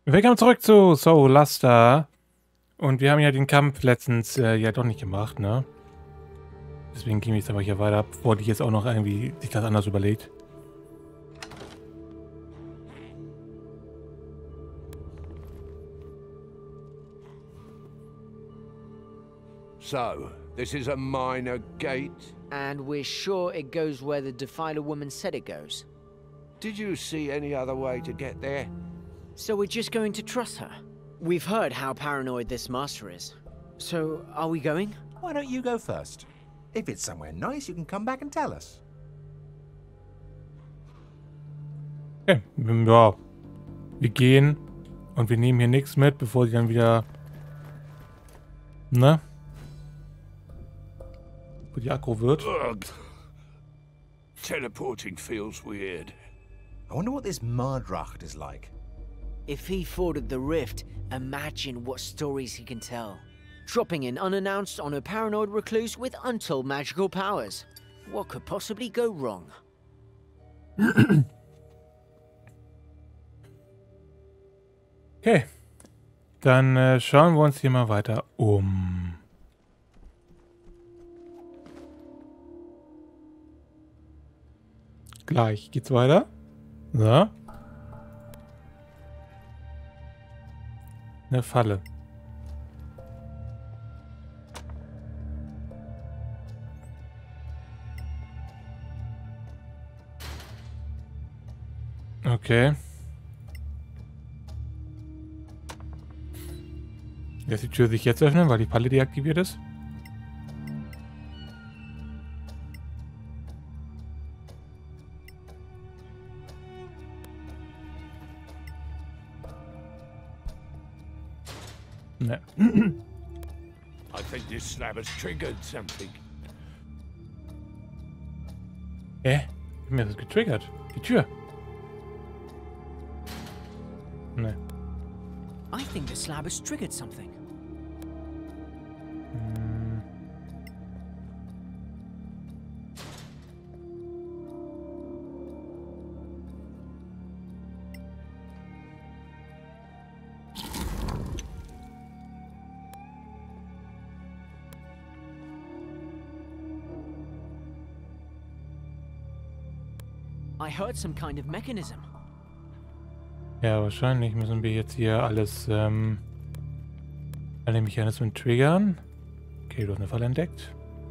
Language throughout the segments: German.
Willkommen zurück zu Soul Luster. Und wir haben ja den Kampf letztens ja doch nicht gemacht, ne? Deswegen ging ich jetzt aber hier weiter, bevor die jetzt auch noch irgendwie sich das anders überlegt. So, this is a minor gate? And we're sure it goes where the Defiler woman said it goes. Did you see any other way to get there? So we're just going to trust her? We've heard how paranoid this master is. So, are we going? Why don't you go first? If it's somewhere nice, you can come back and tell us. Okay, ja. Wir gehen und wir nehmen hier nichts mit, bevor die dann wieder... Ne? Wo die Akku wird. Ugh. Teleporting feels weird. I wonder what this Mardracht is like. If he forded the rift, imagine what stories he can tell. Dropping in unannounced on a paranoid recluse with untold magical powers. What could possibly go wrong? Okay. Dann schauen wir uns hier mal weiter um. Gleich geht's weiter. So. Eine Falle. Okay. Lässt die Tür sich jetzt öffnen, weil die Falle deaktiviert ist? Ne. I think this slab has triggered something. Mir ist das getriggert. Die Tür. Ne. I think the slab has triggered something. I heard some kind of mechanism. Ja, wahrscheinlich müssen wir jetzt hier alles, alle Mechanismen triggern. Okay, du hast eine Falle entdeckt.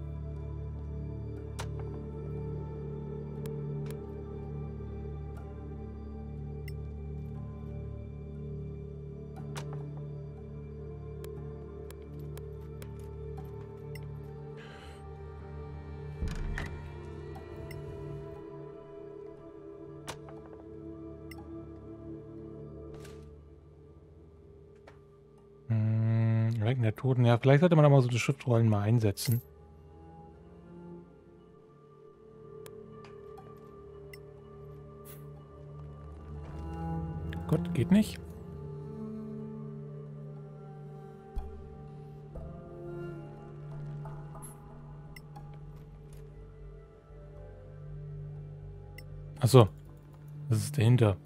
Wegen der Toten. Ja, vielleicht sollte man auch mal so die Schutzrollen mal einsetzen. Gott, geht nicht. Achso. Das ist dahinter.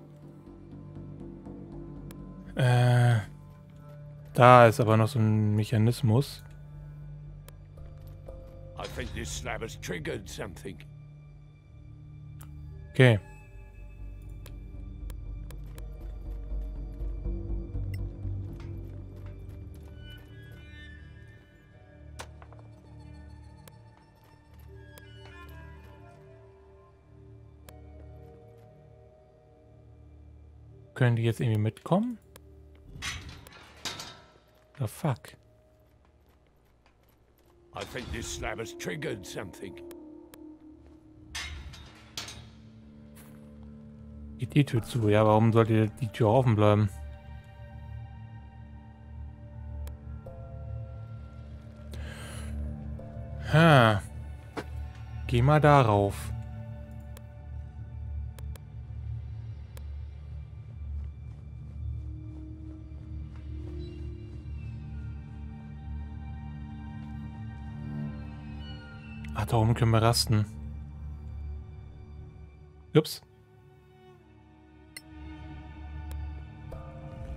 Da ist aber noch so ein Mechanismus. I think this slab has triggered something. Okay. Können die jetzt irgendwie mitkommen? The fuck? I think this slab has triggered something. Geht die Tür zu? Ja, warum sollte die Tür offen bleiben? Ha. Geh mal darauf. Ach, da oben können wir rasten. Ups.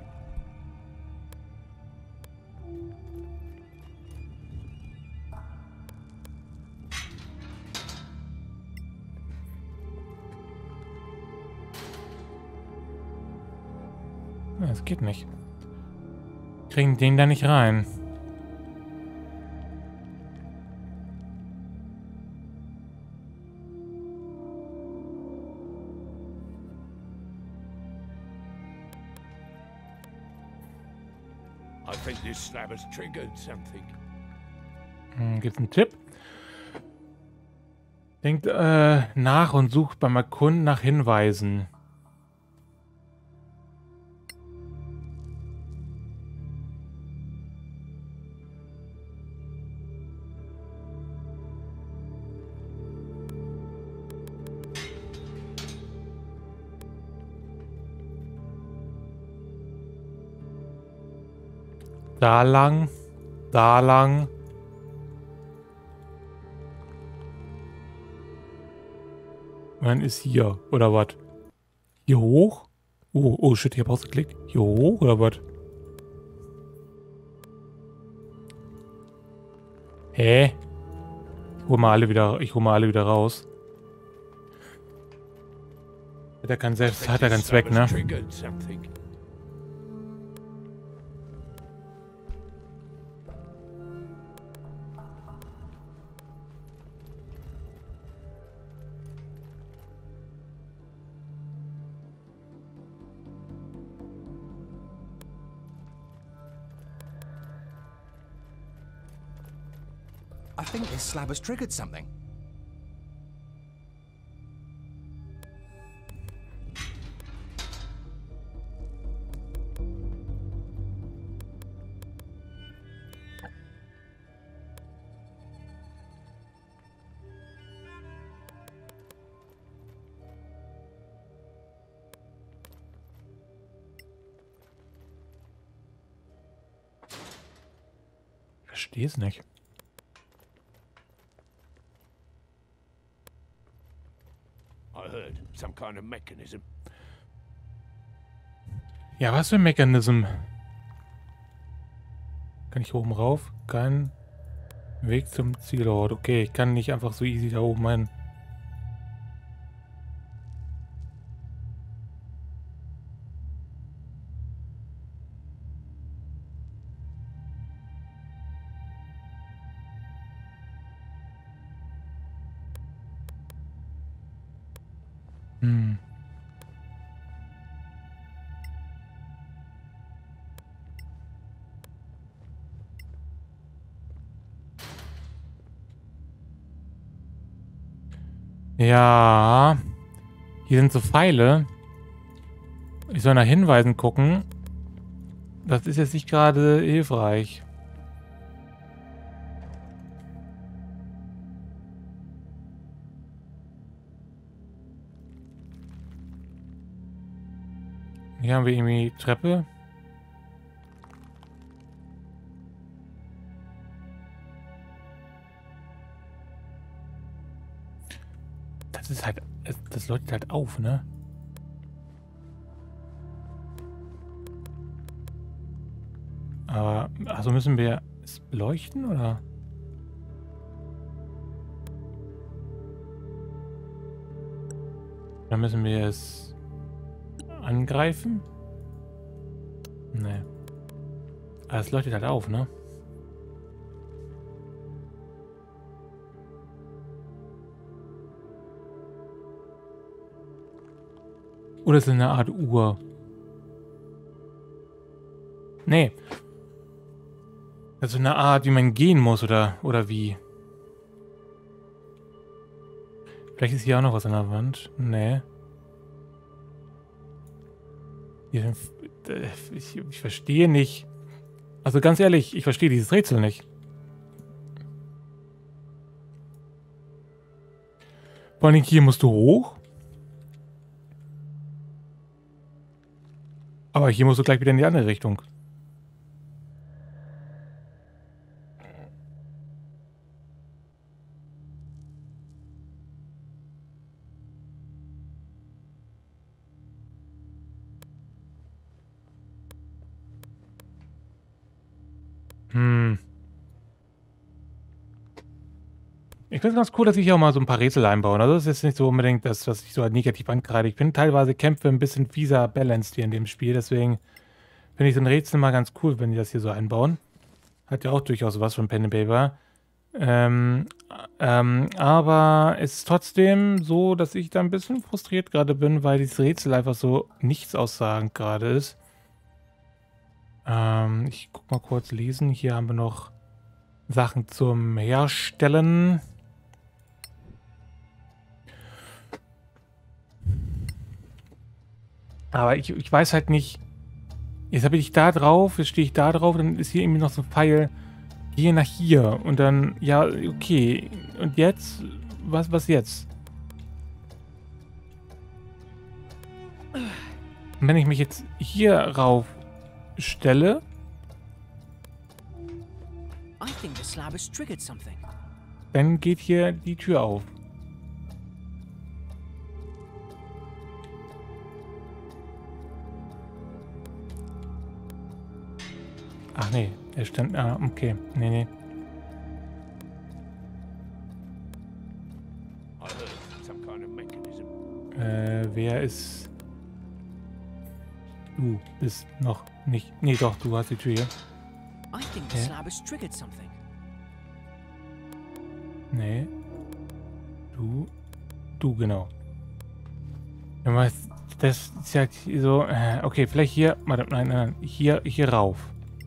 Das geht nicht. Kriegen den da nicht rein. I think this slab has triggered something. Gibt's einen Tipp? Denkt nach und sucht beim Erkunden nach Hinweisen. Da lang, da lang. Und dann ist hier, oder was? Hier hoch? Oh shit, ich hab rausgeklickt. Hier hoch, oder was? Hä? Ich hol mal alle wieder raus. Hat er keinen Zweck, ne? I think this slab has triggered something. Verstehe es nicht. I heard some kind of mechanism. Ja, was für ein Mechanism? Kann ich oben rauf? Kein Weg zum Zielort. Okay, ich kann nicht einfach so easy da oben hin. Ja. Hier sind so Pfeile. Ich soll nach Hinweisen gucken. Das ist jetzt nicht gerade hilfreich. Hier haben wir irgendwie Treppe. Das ist halt, das leuchtet halt auf, ne? Aber, also müssen wir es beleuchten, oder? Dann müssen wir es angreifen? Ne. Aber es leuchtet halt auf, ne? Oder ist es eine Art Uhr? Nee. Also eine Art, wie man gehen muss, oder wie? Vielleicht ist hier auch noch was an der Wand. Nee. Hier sind, ich verstehe nicht. Also ganz ehrlich, ich verstehe dieses Rätsel nicht. Vor allem hier musst du hoch. Aber hier musst du gleich wieder in die andere Richtung. Ich finde es ganz cool, dass ich hier auch mal so ein paar Rätsel einbaue. Also das ist jetzt nicht so unbedingt das, was ich so negativ angreife. Ich finde teilweise Kämpfe ein bisschen fieser balanced hier in dem Spiel, deswegen Finde ich so ein Rätsel mal ganz cool, wenn die das hier so einbauen. Hat ja auch durchaus was von Pen and Paper. Aber es ist trotzdem so, dass ich da ein bisschen frustriert gerade bin, weil dieses Rätsel einfach so nichts aussagend gerade ist. Ich guck mal kurz lesen. Hier haben wir noch Sachen zum Herstellen. Aber ich weiß halt nicht. Jetzt habe ich da drauf, jetzt stehe ich da drauf, dann ist hier irgendwie noch so ein Pfeil. Gehe nach hier. Und dann, ja, okay. Und jetzt? Was jetzt? Und wenn ich mich jetzt hier rauf stelle. I think the slab has triggered something. Dann geht hier die Tür auf. Ach nee, er stand. Ah, okay. Nee. I heard some kind of mechanism. Wer ist. Du bist noch nicht. Nee, doch, du hast die Tür hier. I think the slab has triggered something. Nee. Du, genau. Ja, das ist ja so. Okay, vielleicht hier. Nein. Hier rauf.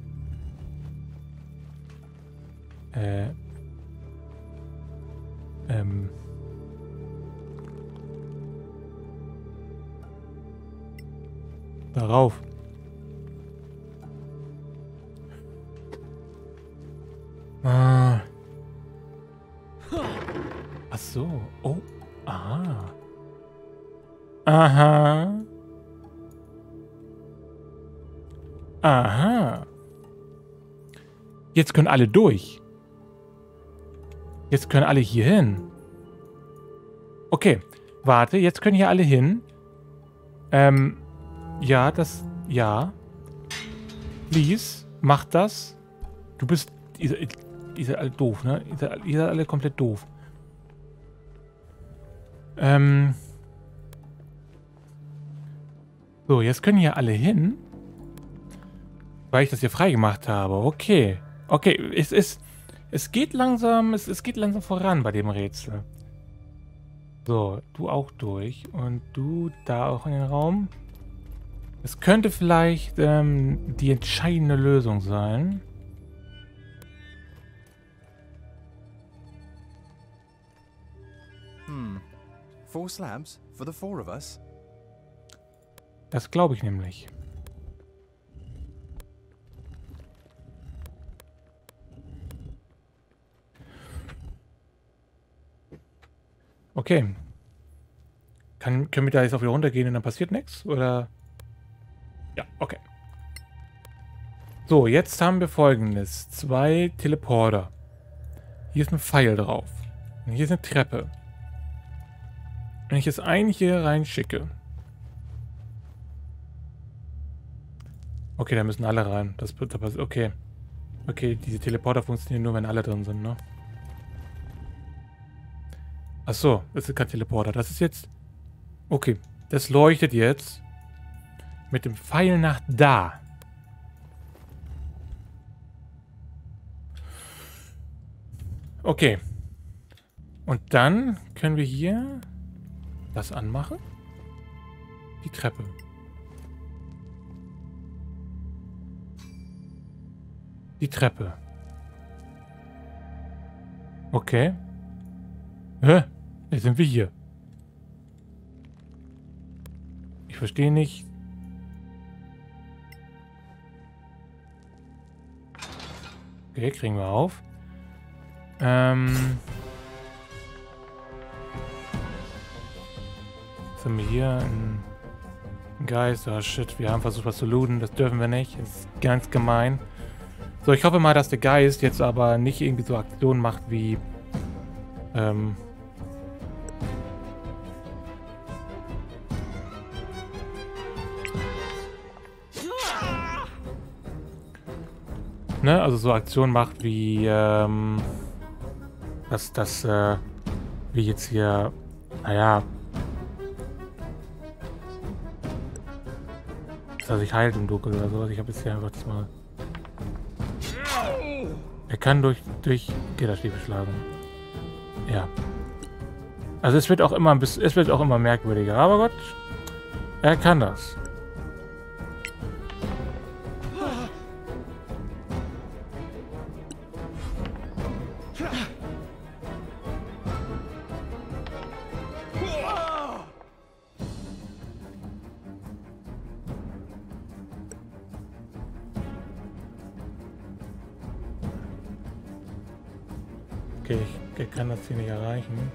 Darauf. Ach so. Oh. Ah. Aha. Jetzt können alle durch. Jetzt können alle hier hin. Okay. Warte, jetzt können hier alle hin. Ja, ja. Please, mach das. Du bist... Ihr seid alle doof, ne? Ihr seid alle komplett doof. So, jetzt können hier alle hin. Weil ich das hier freigemacht habe. Okay. Okay, es geht langsam, es geht langsam voran bei dem Rätsel. So, du auch durch. Und du da auch in den Raum. Es könnte vielleicht die entscheidende Lösung sein. Hmm. 4 slabs for the 4 of us? Das glaube ich nämlich. Okay. Können wir da jetzt auch wieder runtergehen und dann passiert nichts? Oder? Ja, okay. So, jetzt haben wir Folgendes. 2 Teleporter. Hier ist ein Pfeil drauf. Und hier ist eine Treppe. Wenn ich jetzt einen hier reinschicke. Okay, da müssen alle rein. Okay. Okay, diese Teleporter funktionieren nur, wenn alle drin sind, ne? Achso, das ist kein Teleporter. Das ist jetzt... Okay, das leuchtet jetzt mit dem Pfeil nach da. Okay. Und dann können wir hier das anmachen. Die Treppe. Die Treppe. Okay. Hä? Jetzt sind wir hier. Ich verstehe nicht. Okay, kriegen wir auf. Sind wir hier? Ein Geist? Oh shit, wir haben versucht was zu looten. Das dürfen wir nicht. Das ist ganz gemein. So, ich hoffe mal, dass der Geist jetzt aber nicht irgendwie so Aktionen macht wie... Ne, also so Aktionen macht wie, wie jetzt hier, naja, er sich heilt im Dunkeln oder sowas. Ich habe jetzt hier einfach das mal... Er kann durch Gitterstäbe schlagen. Ja. Also es wird auch immer merkwürdiger, aber Gott, er kann das. Okay, er kann das hier nicht erreichen.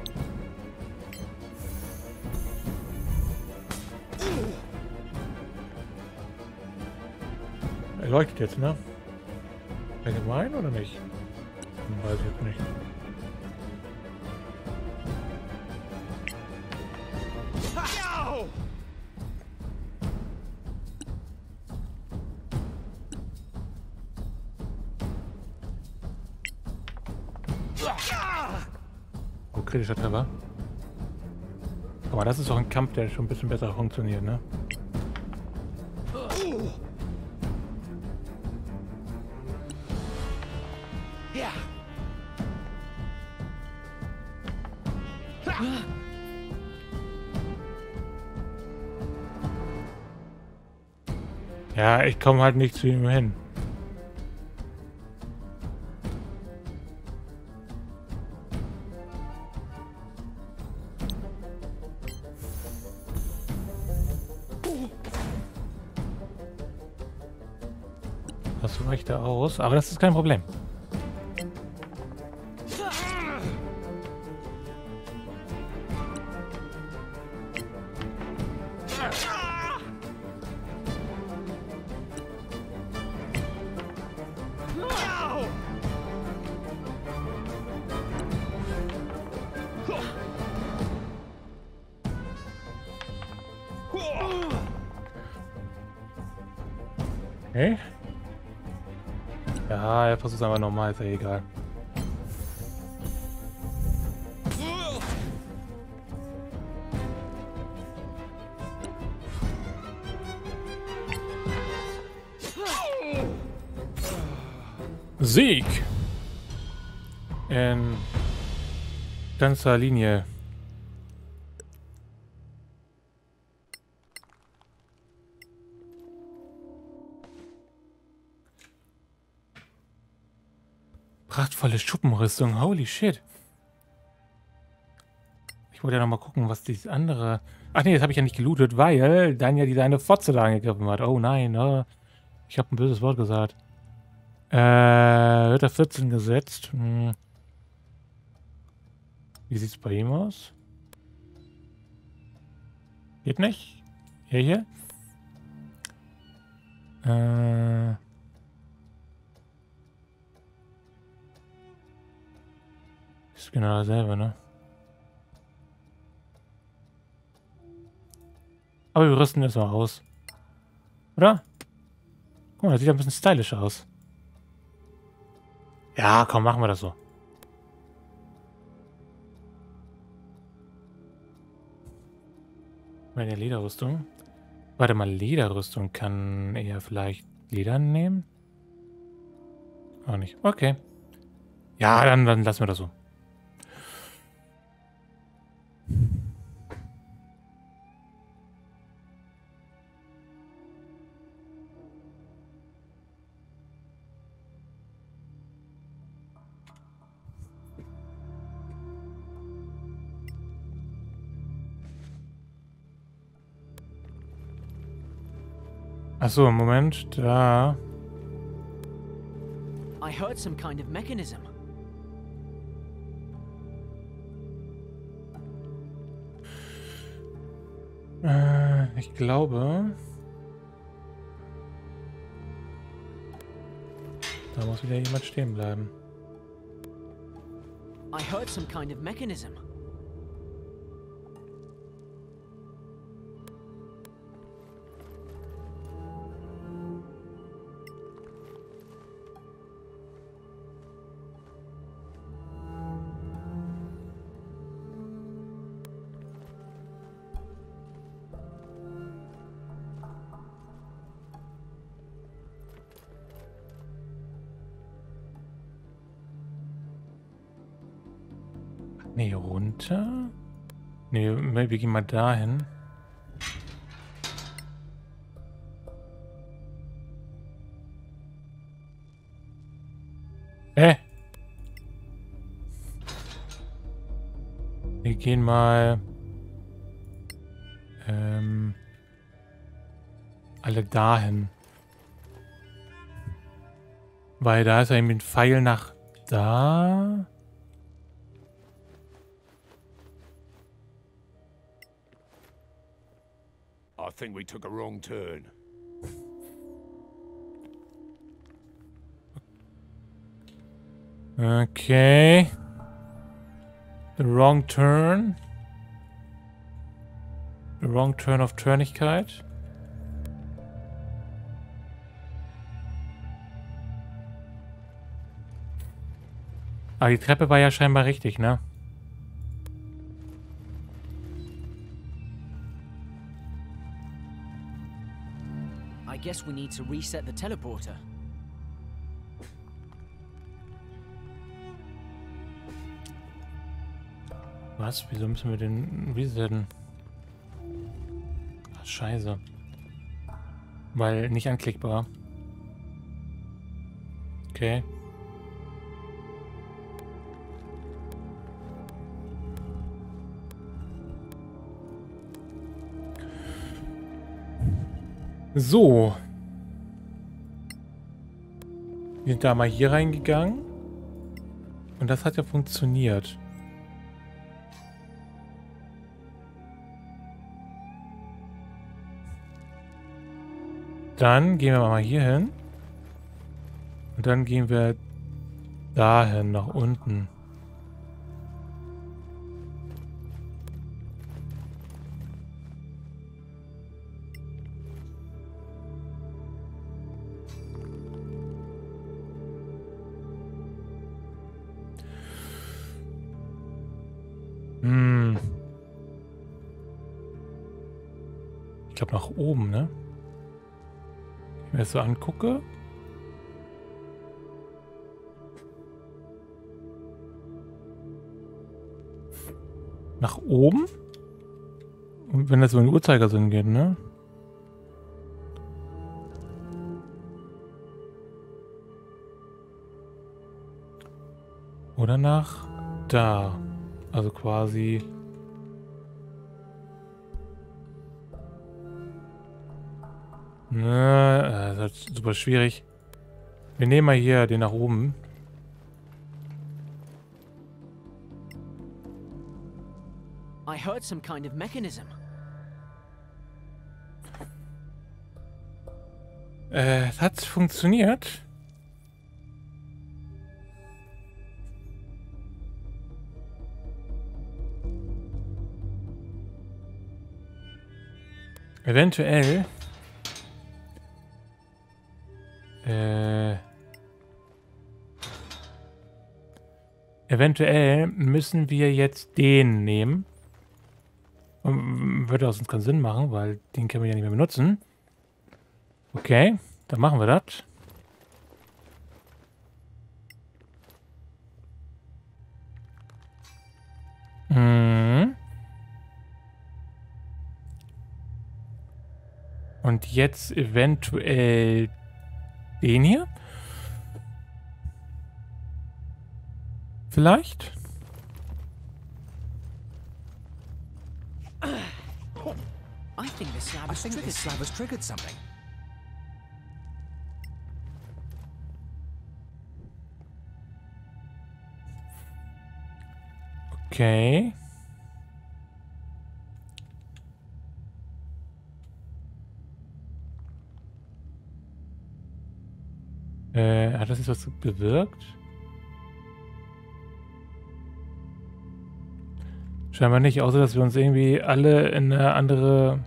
Er leuchtet jetzt, ne? Ist er gemein oder nicht? Weiß ich jetzt nicht. Oh, kritischer Treffer. Guck mal, das ist doch ein Kampf, der schon ein bisschen besser funktioniert, ne? Ja, ich komme halt nicht zu ihm hin. Das weicht da aus, aber das ist kein Problem. Okay. Ja, er versucht es einfach normal, ist ja egal. Sieg! In ganzer Linie. Prachtvolle Schuppenrüstung, holy shit. Ich wollte ja noch mal gucken, was dieses andere... Ach nee, das habe ich ja nicht gelootet, weil dann ja die eine Fotze da angegriffen hat. Oh nein, ich habe ein böses Wort gesagt. Wird er 14 gesetzt? Hm. Wie sieht's bei ihm aus? Geht nicht? Hier? Ist genau dasselbe, ne? Aber wir rüsten erstmal aus. Oder? Guck mal, das sieht ein bisschen stylisch aus. Ja, komm, machen wir das so. Meine Lederrüstung. Warte mal, Lederrüstung. Kann er vielleicht Leder nehmen? Auch nicht. Okay. Ja, dann lassen wir das so. Achso, Moment, da. I heard some kind of mechanism. Ich glaube... Da muss wieder jemand stehen bleiben. I heard some kind of mechanism. Nee, runter? Nee, wir gehen mal dahin. Wir gehen mal alle dahin. Weil da ist ja irgendwie ein Pfeil nach da. I think we took a wrong turn. Okay. The wrong turn. The wrong turn of Turnigkeit. Aber die Treppe war ja scheinbar richtig, ne? I guess we need to reset the teleporter. Was? Wieso müssen wir den resetten? Ach, scheiße. Weil nicht anklickbar. Okay. So. Wir sind da mal hier reingegangen. Und das hat ja funktioniert. Dann gehen wir mal hier hin. Und dann gehen wir dahin, nach unten. Ich glaube nach oben, ne? Wenn ich mir das so angucke. Nach oben? Und wenn das so in den Uhrzeigersinn geht, ne? Oder nach da. Also quasi... Ne, das ist super schwierig. Wir nehmen mal hier den nach oben. I heard some kind of mechanism. Es hat funktioniert. Eventuell. Eventuell müssen wir jetzt den nehmen. Würde aus uns keinen Sinn machen, weil den können wir ja nicht mehr benutzen. Okay, dann machen wir das. Und jetzt eventuell den hier? Vielleicht? I think the slab has triggered something. Okay. Hat das jetzt was bewirkt? Scheinbar nicht, außer dass wir uns irgendwie alle in eine andere...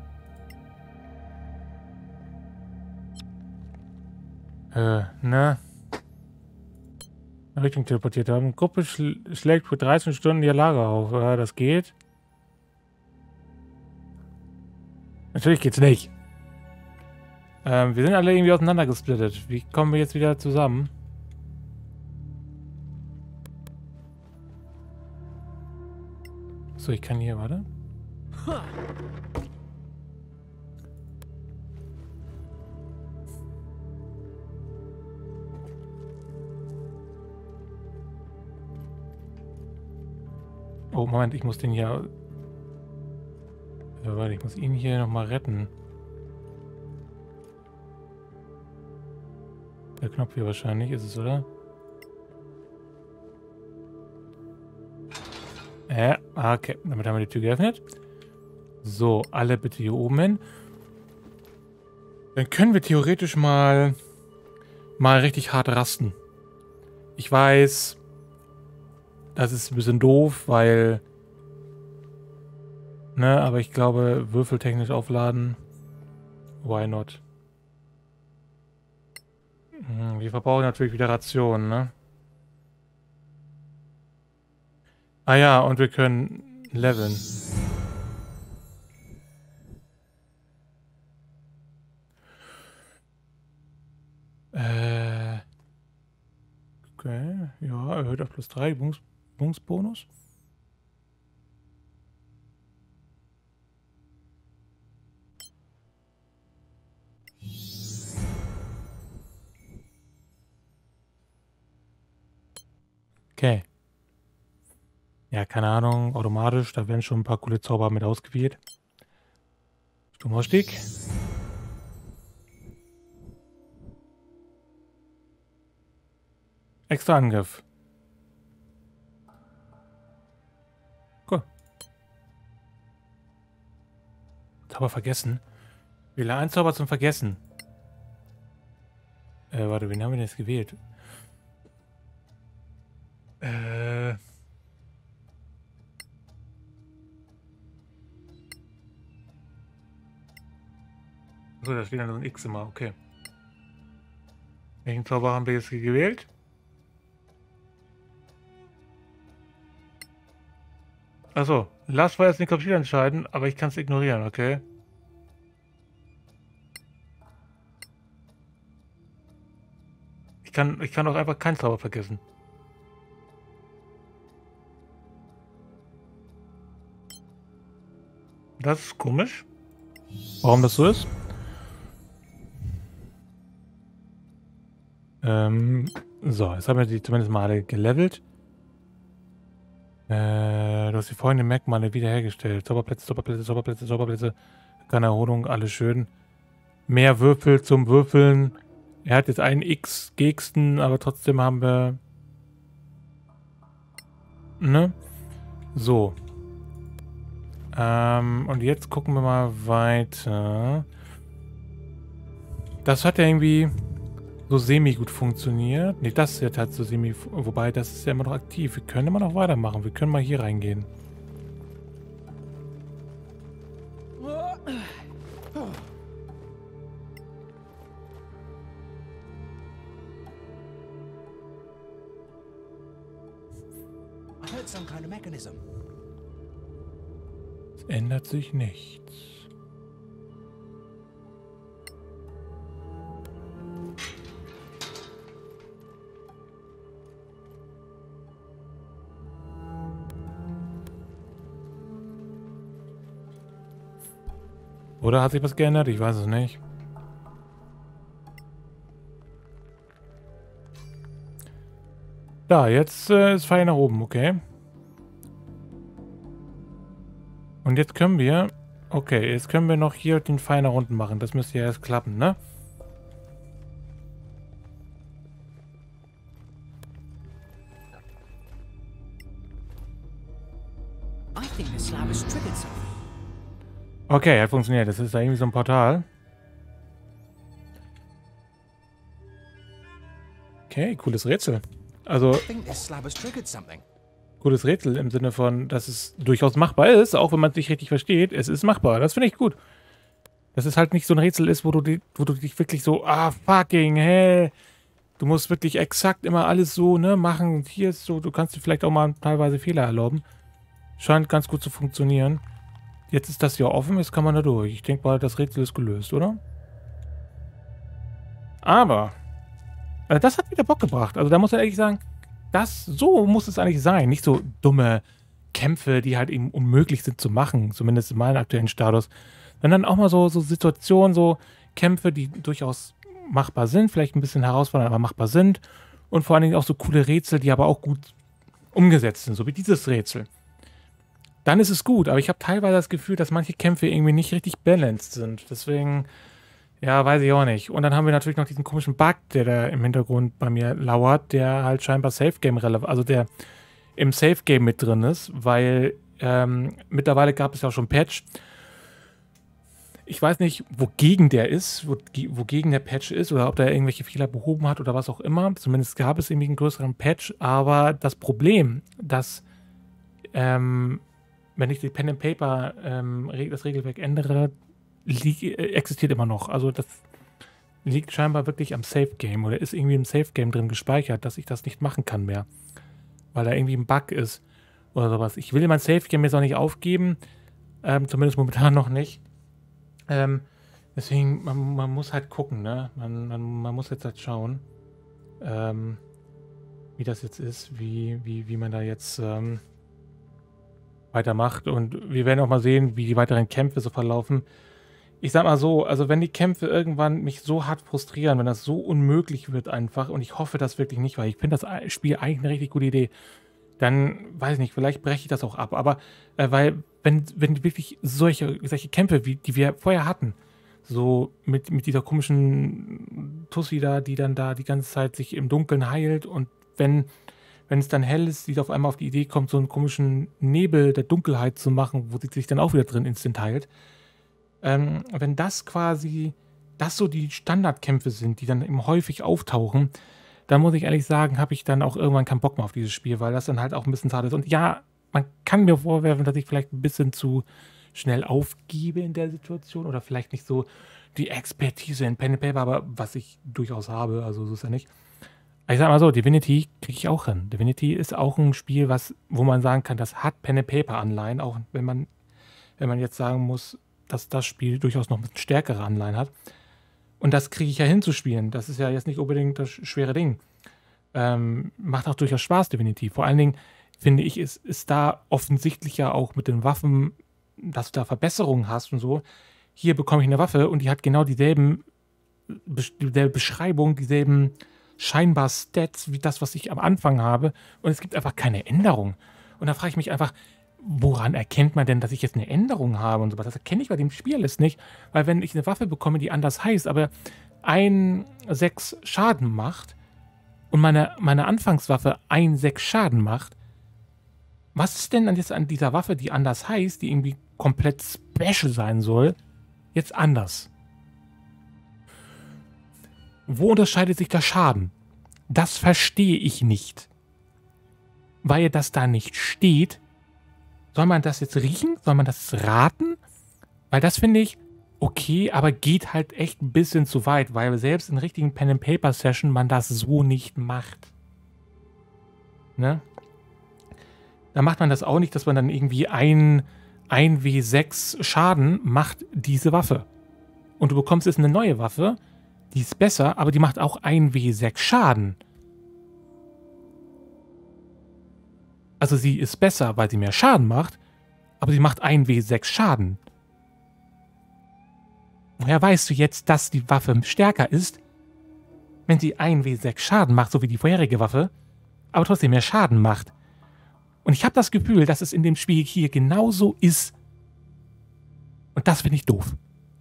ne? Richtung teleportiert haben. Gruppe schlägt für 13 Stunden ihr Lager auf. Das geht. Natürlich geht's nicht. Wir sind alle irgendwie auseinandergesplittet. Wie kommen wir jetzt wieder zusammen? So, ich kann hier, warte. Oh, Moment, ich muss den hier... Ja, warte, ich muss ihn hier nochmal retten. Der Knopf hier wahrscheinlich ist es, oder? Okay. Damit haben wir die Tür geöffnet. So, alle bitte hier oben hin. Dann können wir theoretisch mal richtig hart rasten. Ich weiß, das ist ein bisschen doof, weil... Ne, aber ich glaube, würfeltechnisch aufladen. Why not? Wir verbrauchen natürlich wieder Rationen, ne? Ah ja, und wir können leveln. Okay, ja, erhöht auf +3 Übungsbonus. Okay. Ja, keine Ahnung, automatisch, da werden schon ein paar coole Zauber mit ausgewählt. Sturmausstieg. Extra Angriff. Cool. Zauber vergessen. Wähle einen Zauber zum Vergessen. Warte, wen haben wir denn jetzt gewählt? So, da steht dann so ein X immer, okay. Welchen Zauber haben wir jetzt gewählt? Achso, Last war jetzt nicht auf Spiel entscheiden, aber ich kann es ignorieren, okay? Ich kann auch einfach keinen Zauber vergessen. Das ist komisch. Warum das so ist? So, jetzt haben wir die zumindest mal alle gelevelt. Du hast die folgenden Merkmale wiederhergestellt. Zauberplätze, Zauberplätze, Zauberplätze, Zauberplätze. Keine Erholung, alles schön. Mehr Würfel zum Würfeln. Er hat jetzt einen X-Gegsten, aber trotzdem haben wir... Ne? So. Und jetzt gucken wir mal weiter. Das hat ja irgendwie so semi-gut funktioniert. Ne, das jetzt hat so semi... Wobei, das ist ja immer noch aktiv. Wir können immer noch weitermachen. Wir können mal hier reingehen. I heard some kind of mechanism. Es ändert sich nichts. Oder hat sich was geändert? Ich weiß es nicht. Da, jetzt ist Pfeil nach oben, okay. Und jetzt können wir... Okay, jetzt können wir noch hier den Pfeil nach unten machen. Das müsste ja erst klappen, ne? I think the slab has triggered something. Okay, hat funktioniert. Das ist da irgendwie so ein Portal. Okay, cooles Rätsel. Also, I think this slab has triggered something. cooles Rätsel im Sinne von, dass es durchaus machbar ist, auch wenn man es nicht richtig versteht. Es ist machbar. Das finde ich gut. Dass es halt nicht so ein Rätsel ist, wo du dich wirklich so, fucking, hä? Du musst wirklich exakt immer alles so, ne, machen. Und hier ist so, du kannst dir vielleicht auch mal teilweise Fehler erlauben. Scheint ganz gut zu funktionieren. Jetzt ist das hier offen, jetzt kann man da durch. Ich denke mal, das Rätsel ist gelöst, oder? Aber, das hat wieder Bock gebracht. Also da muss man ehrlich sagen, so muss es eigentlich sein. Nicht so dumme Kämpfe, die halt eben unmöglich sind zu machen, zumindest in meinem aktuellen Status, sondern auch mal so Situationen, so Kämpfe, die durchaus machbar sind, vielleicht ein bisschen herausfordernd, aber machbar sind und vor allen Dingen auch so coole Rätsel, die aber auch gut umgesetzt sind, so wie dieses Rätsel. Dann ist es gut, aber ich habe teilweise das Gefühl, dass manche Kämpfe irgendwie nicht richtig balanced sind. Deswegen, ja, weiß ich auch nicht. Und dann haben wir natürlich noch diesen komischen Bug, der da im Hintergrund bei mir lauert, der halt scheinbar Safe-Game relevant, also der im Safe-Game mit drin ist, weil mittlerweile gab es ja auch schon Patch. Ich weiß nicht, wogegen der ist, wogegen der Patch ist oder ob der irgendwelche Fehler behoben hat oder was auch immer. Zumindest gab es irgendwie einen größeren Patch, aber das Problem, dass wenn ich die Pen and Paper das Regelwerk ändere, existiert immer noch. Also das liegt scheinbar wirklich am Safe Game oder ist irgendwie im Safe Game drin gespeichert, dass ich das nicht machen kann mehr. Weil da irgendwie ein Bug ist oder sowas. Ich will mein Safe Game jetzt auch nicht aufgeben, zumindest momentan noch nicht. Deswegen, man muss halt gucken, ne? Man muss jetzt halt schauen, wie das jetzt ist, wie man da jetzt weitermacht. Und wir werden auch mal sehen, wie die weiteren Kämpfe so verlaufen. Ich sag mal so, also wenn die Kämpfe irgendwann mich so hart frustrieren, wenn das so unmöglich wird einfach, und ich hoffe das wirklich nicht, weil ich finde das Spiel eigentlich eine richtig gute Idee, dann, weiß ich nicht, vielleicht breche ich das auch ab. Aber, weil, wenn wirklich solche Kämpfe, wie die wir vorher hatten, so mit dieser komischen Tussi da, die dann da die ganze Zeit sich im Dunkeln heilt und wenn es dann hell ist, sie auf einmal auf die Idee kommt, so einen komischen Nebel der Dunkelheit zu machen, wo sie sich dann auch wieder drin instant heilt. Wenn das quasi, das so die Standardkämpfe sind, die dann eben häufig auftauchen, dann muss ich ehrlich sagen, habe ich dann auch irgendwann keinen Bock mehr auf dieses Spiel, weil das dann halt auch ein bisschen schade ist. Und ja, man kann mir vorwerfen, dass ich vielleicht ein bisschen zu schnell aufgebe in der Situation oder vielleicht nicht so die Expertise in Pen and Paper, aber was ich durchaus habe, also so ist ja nicht. Ich sag mal so, Divinity kriege ich auch hin. Divinity ist auch ein Spiel, wo man sagen kann, das hat Pen and Paper Anleihen, auch wenn man jetzt sagen muss, dass das Spiel durchaus noch ein bisschen stärkere Anleihen hat. Und das kriege ich ja hinzuspielen. Das ist ja jetzt nicht unbedingt das schwere Ding. Macht auch durchaus Spaß, Divinity. Vor allen Dingen, finde ich, ist da offensichtlich ja auch mit den Waffen, dass du da Verbesserungen hast und so. Hier bekomme ich eine Waffe und die hat genau dieselbe Beschreibung, dieselben scheinbar Stats wie das, was ich am Anfang habe. Und es gibt einfach keine Änderung. Und da frage ich mich einfach, woran erkennt man denn, dass ich jetzt eine Änderung habe und so was? Das erkenne ich bei dem Spiel ist nicht, weil wenn ich eine Waffe bekomme, die anders heißt, aber 6 Schaden macht und meine Anfangswaffe 6 Schaden macht, was ist denn jetzt an dieser Waffe, die anders heißt, die irgendwie komplett special sein soll, jetzt anders? Wo unterscheidet sich der Schaden? Das verstehe ich nicht. Weil das da nicht steht, soll man das jetzt riechen? Soll man das raten? Weil das finde ich okay, aber geht halt echt ein bisschen zu weit, weil selbst in richtigen Pen-and-Paper-Session man das so nicht macht. Ne? Da macht man das auch nicht, dass man dann irgendwie 1W6 Schaden macht diese Waffe. Und du bekommst jetzt eine neue Waffe, die ist besser, aber die macht auch 1W6 Schaden. Also sie ist besser, weil sie mehr Schaden macht, aber sie macht 1W6 Schaden. Woher weißt du jetzt, dass die Waffe stärker ist, wenn sie 1W6 Schaden macht, so wie die vorherige Waffe, aber trotzdem mehr Schaden macht? Und ich habe das Gefühl, dass es in dem Spiel hier genauso ist. Und das finde ich doof.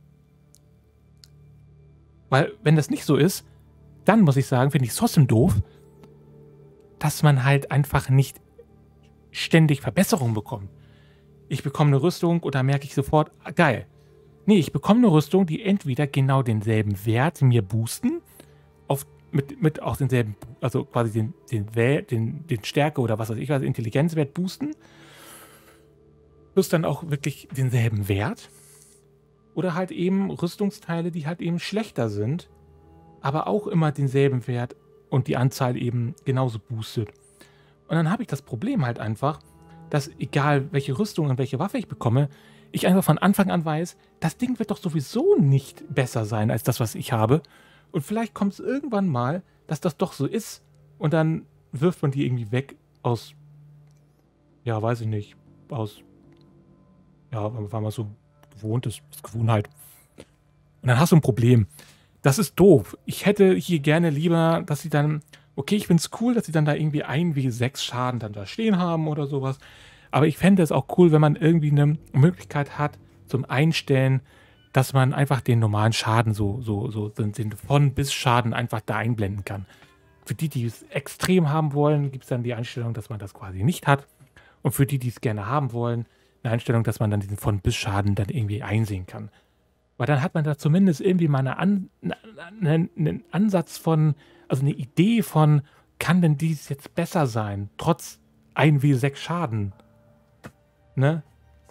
Weil, wenn das nicht so ist, dann muss ich sagen, finde ich es trotzdem doof, dass man halt einfach nicht ständig Verbesserungen bekommt. Ich bekomme eine Rüstung und da merke ich sofort, geil. Nee, ich bekomme eine Rüstung, die entweder genau denselben Wert mir boosten, mit auch denselben, also quasi den Stärke oder was weiß ich was, Intelligenzwert boosten, plus dann auch wirklich denselben Wert. Oder halt eben Rüstungsteile, die halt eben schlechter sind, aber auch immer denselben Wert und die Anzahl eben genauso boostet. Und dann habe ich das Problem halt einfach, dass egal welche Rüstung und welche Waffe ich bekomme, ich einfach von Anfang an weiß, das Ding wird doch sowieso nicht besser sein als das, was ich habe. Und vielleicht kommt es irgendwann mal, dass das doch so ist. Und dann wirft man die irgendwie weg aus, ja, weiß ich nicht, ja, weil man so gewohnt ist, das ist Gewohnheit. Und dann hast du ein Problem. Das ist doof. Ich hätte hier gerne lieber, dass sie dann, okay, ich finde es cool, dass sie dann da irgendwie 1W6 Schaden dann da stehen haben oder sowas. Aber ich fände es auch cool, wenn man irgendwie eine Möglichkeit hat zum Einstellen, dass man einfach den normalen Schaden, den Von-Bis-Schaden einfach da einblenden kann. Für die, die es extrem haben wollen, gibt es dann die Einstellung, dass man das quasi nicht hat. Und für die, die es gerne haben wollen, eine Einstellung, dass man dann diesen Von-Bis-Schaden dann irgendwie einsehen kann. Weil dann hat man da zumindest irgendwie mal einen Ansatz von, also eine Idee von, kann denn dies jetzt besser sein, trotz 1W6 Schaden? Ne?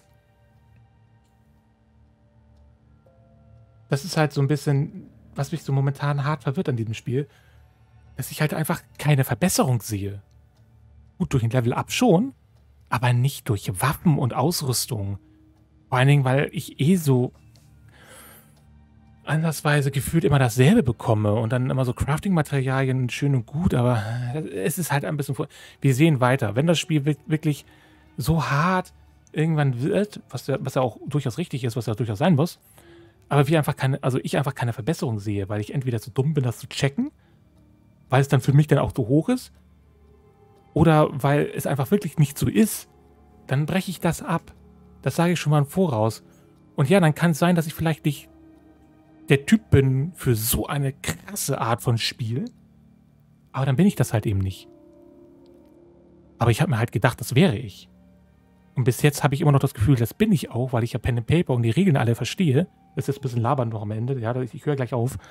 Das ist halt so ein bisschen, was mich so momentan hart verwirrt an diesem Spiel, dass ich halt einfach keine Verbesserung sehe. Gut, durch ein Level-Up schon, aber nicht durch Waffen und Ausrüstung. Vor allen Dingen, weil ich so andersweise gefühlt immer dasselbe bekomme und dann immer so Crafting-Materialien schön und gut, aber es ist halt ein bisschen... Wir sehen weiter. Wenn das Spiel wirklich so hart irgendwann wird, was ja auch durchaus richtig ist, was ja durchaus sein muss, aber ich einfach keine Verbesserung sehe, weil ich entweder zu dumm bin, das zu checken, weil es dann für mich dann auch zu hoch ist, oder weil es einfach wirklich nicht so ist, dann breche ich das ab. Das sage ich schon mal im Voraus. Und ja, dann kann es sein, dass ich vielleicht nicht der Typ bin für so eine krasse Art von Spiel, aber dann bin ich das halt eben nicht. Aber ich habe mir halt gedacht, das wäre ich. Und bis jetzt habe ich immer noch das Gefühl, das bin ich auch, weil ich ja Pen and Paper und die Regeln alle verstehe. Das ist jetzt ein bisschen labern noch am Ende. Ja, ich höre gleich auf.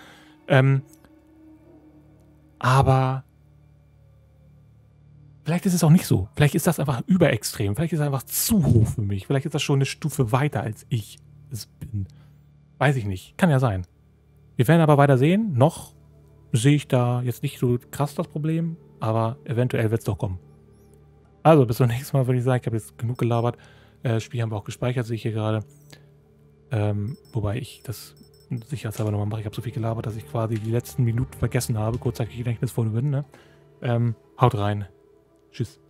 Aber vielleicht ist es auch nicht so. Vielleicht ist das einfach überextrem. Vielleicht ist es einfach zu hoch für mich. Vielleicht ist das schon eine Stufe weiter, als ich es bin. Weiß ich nicht. Kann ja sein. Wir werden aber weiter sehen. Noch sehe ich da jetzt nicht so krass das Problem, aber eventuell wird es doch kommen. Also, bis zum nächsten Mal würde ich sagen, ich habe jetzt genug gelabert. Das Spiel haben wir auch gespeichert, sehe ich hier gerade. Wobei ich das sicherheitshalber nochmal mache. Ich habe so viel gelabert, dass ich quasi die letzten Minuten vergessen habe. Kurzzeitig Gedächtnis voll bin, ne? Haut rein. Tschüss.